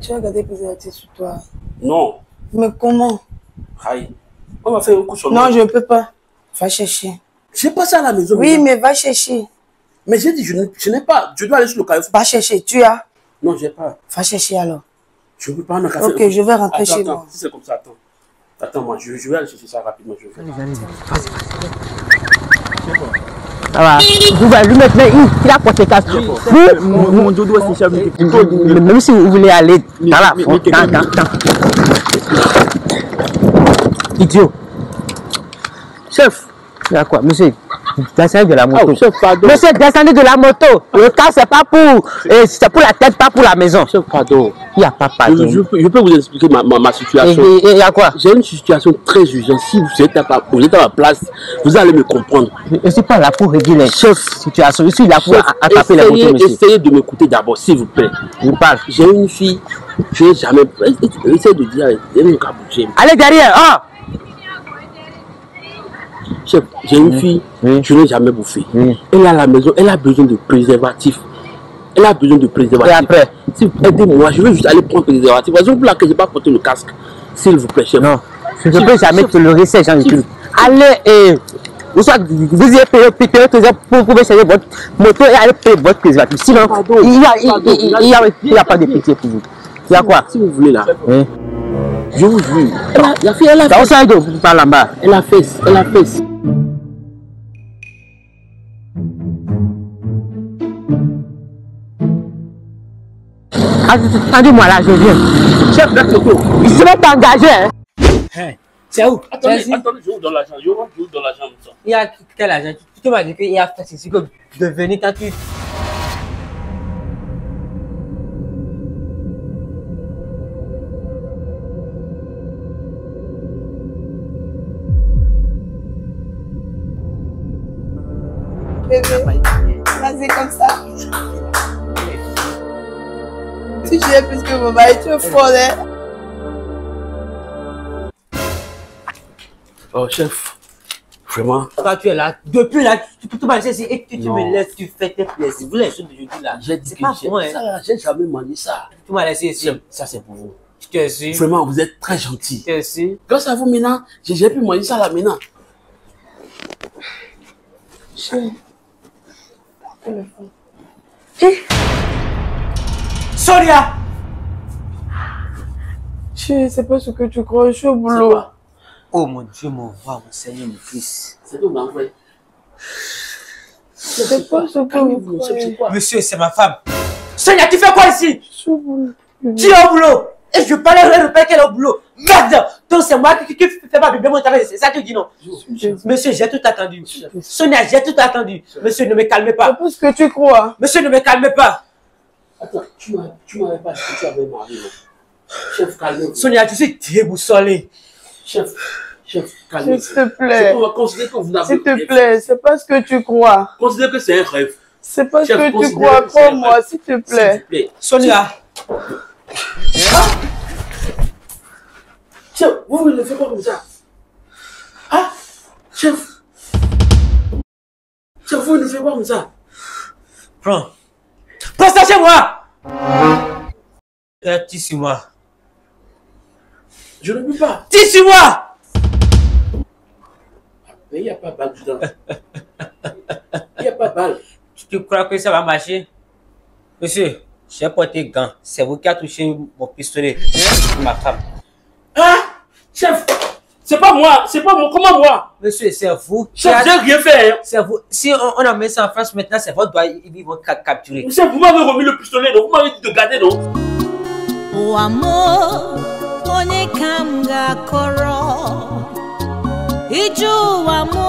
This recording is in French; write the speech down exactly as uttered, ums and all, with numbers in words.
Tu as regardé préservatif sur toi? Non. Mais comment? Aïe. On va faire un coup sur Non, je ne peux pas. Va chercher. J'ai pas ça à la maison. Oui, mais va chercher. Mais j'ai dit, je n'ai pas. Je dois aller sur le carrefour. Va chercher. Tu as? Non, j'ai pas. Va chercher alors. Je ne peux pas en café. Ok, je vais rentrer attends, chez attends. moi. Si c'est comme ça, attends. Attends, moi, je, je vais aller chercher ça rapidement. Je vais. Allez, allez, vas-y, vas-y. Ça va. Vous voyez, lui maintenant, il, il a porté casse. Vous, mon, mon dodo aussi, chef. Même si vous voulez aller dans la dans, dans, dans. Idiot. Chef. Il y a quoi, monsieur? Descendez de la moto. Oh, chef, pardon. Monsieur, descendez de la moto. Le cas, c'est pas pour. C'est pour la tête, pas pour la maison. Chef, pardon. Il n'y a pas pardon. Je, je, peux, je peux vous expliquer ma, ma, ma situation. Et il y a quoi? J'ai une situation très urgente. Si vous êtes, à, vous êtes à ma place, vous allez me comprendre. Je ne suis pas là pour régler les situations. Je suis là pour attraper les motos, monsieur. Essayez de m'écouter d'abord, s'il vous plaît. Je parle. J'ai une fille. Je n'ai jamais. Essayez de dire. Elle ne bouger. Allez derrière. Oh! Chef, j'ai une fille, oui. Je n'ai jamais bouffé. Oui. Elle est à la maison, elle a besoin de préservatif. Elle a besoin de préservatif. Et après? Si, aidez-moi, je vais juste aller prendre préservatif. La raison pour laquelle je n'ai pas porté le casque, s'il vous plaît, chef. Non, je ne peux jamais tolérer ces gens de trucs. Allez, et vous soit vous y payé pour pouvoir changer votre moto et aller payer votre préservatif. Sinon, pardon, il n'y a, il, il, il, il, il a pas de pitié pour vous. Il y a quoi? Si vous voulez là. Oui. Je vous jure. Elle a, la fille, elle a fait. Ça, vous parlez en bas. Elle a fait. Elle a fait. Attendez-moi là, je viens. Chef de moto, il se met engagé. Hein. Hey, c'est où? Attendez, attendez, je vous donne l'argent. Je vous donne l'argent. Il y a quel argent? Tu m'as dit qu'il y a fait ceci comme de venir quand tu. Vas-y comme ça. Si tu es plus que mon mari, tu es fort, hein? Oh, chef. Vraiment. Quand tu es là, depuis là, tu peux tout manger ici et tu, tu me laisses, tu fais tes plaisirs. Vous les choses de jeudi là. J'ai dit c'est que pas bon, hein. Ça, j'ai jamais mangé ça. Tu m'as laissé ici. Ça, c'est pour vous. Je te suis. Vraiment, vous êtes très gentil. Je te suis. Grâce à vous, maintenant, j'ai pu manger ça là maintenant. Chérie. Eh? Sonia! Chérie, c'est pas ce que tu crois, je suis au boulot. Oh mon Dieu, mon roi, mon Seigneur, mon Fils. C'est tout, mon frère. C'est pas ce que vous croyez. Monsieur, c'est ma femme. Sonia, tu fais quoi ici? Je suis au boulot. Tu es au boulot. Et je parlais le père qu'elle est au boulot. Merde! Donc c'est moi qui fais pas bébé mon travail. C'est ça que tu dis non? Monsieur, j'ai tout attendu. Sonia, j'ai tout attendu. Monsieur, ne me calmez pas. C'est pas ce que tu crois. Monsieur, ne me calmez pas. Attends, tu m'avais pas dit que tu avais marié, non? Chef, calmez-vous. Sonia, tu suis déboussolé. Chef, chef, calmez-vous. S'il te plaît. On va considérer que vous n'avez S'il te plaît, c'est pas ce que tu crois. Considère que c'est un rêve. C'est pas ce que tu crois, crois-moi, s'il te plaît. Sonia. Ah! Chef, vous ne le faites pas comme ça. Ah! Chef! Chef, vous ne le faites pas comme ça. Prends. Prends ça chez moi! Euh, Tire sur moi. Je ne peux pas. Tire sur moi! Mais il n'y a pas de balle dedans. Il n'y a pas de balle. Tu crois que ça va marcher? Monsieur, j'ai porté gants. C'est vous qui avez touché mon pistolet. Ma femme. Ah! Chef! C'est pas moi! C'est pas moi! Comment moi? Monsieur, c'est vous. Chef, j'ai rien fait! Hein. C'est vous. Si on, on a mis ça en France maintenant, c'est votre doigt. Ils vont capturer. Chef, vous m'avez remis le pistolet, donc vous m'avez dit de garder, non? O amor, one kamga koro. Iju amor.